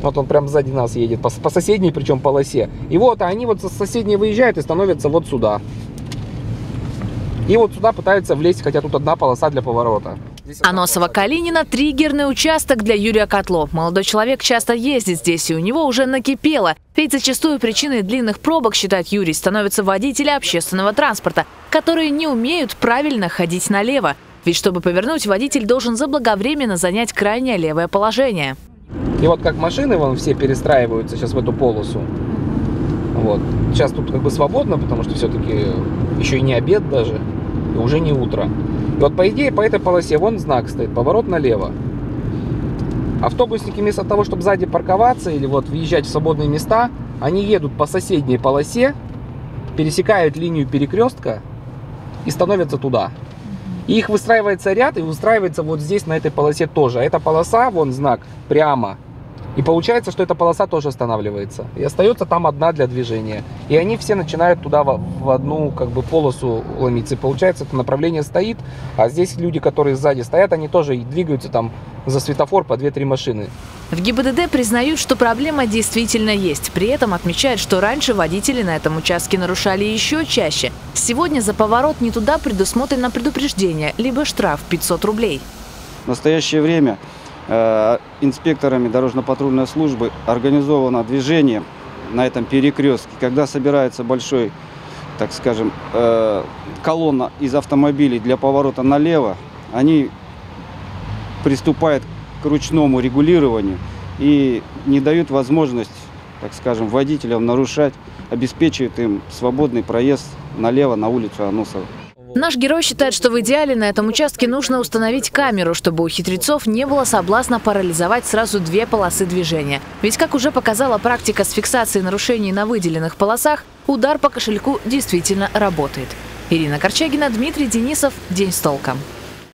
Вот он прям сзади нас едет, по соседней причем полосе. И вот они вот со соседней выезжают и становятся вот сюда. И вот сюда пытаются влезть, хотя тут одна полоса для поворота. Аносово-Калинина – триггерный участок для Юрия Котло. Молодой человек часто ездит здесь, и у него уже накипело. Ведь зачастую причиной длинных пробок, считает Юрий, становятся водители общественного транспорта, которые не умеют правильно ходить налево. Ведь чтобы повернуть, водитель должен заблаговременно занять крайнее левое положение. И вот как машины вон все перестраиваются сейчас в эту полосу. Вот. Сейчас тут как бы свободно, потому что все-таки еще и не обед даже, и уже не утро. И вот по идее по этой полосе вон знак стоит, поворот налево. Автобусники вместо того, чтобы сзади парковаться или вот въезжать в свободные места, они едут по соседней полосе, пересекают линию перекрестка и становятся туда. И их выстраивается ряд и выстраивается вот здесь на этой полосе тоже. А эта полоса, вон знак, прямо. И получается, что эта полоса тоже останавливается. И остается там одна для движения. И они все начинают туда в одну как бы полосу ломиться. И получается, это направление стоит, а здесь люди, которые сзади стоят, они тоже двигаются там за светофор по 2-3 машины. В ГИБДД признают, что проблема действительно есть. При этом отмечают, что раньше водители на этом участке нарушали еще чаще. Сегодня за поворот не туда предусмотрено предупреждение, либо штраф 500 рублей. В настоящее время инспекторами дорожно-патрульной службы организовано движение на этом перекрестке. Когда собирается большой, так скажем, колонна из автомобилей для поворота налево, они приступают к ручному регулированию и не дают возможность, так скажем, водителям нарушать, обеспечивают им свободный проезд налево на улицу Аносова. Наш герой считает, что в идеале на этом участке нужно установить камеру, чтобы у хитрецов не было соблазна парализовать сразу 2 полосы движения. Ведь, как уже показала практика с фиксацией нарушений на выделенных полосах, удар по кошельку действительно работает. Ирина Корчагина, Дмитрий Денисов. День с толком.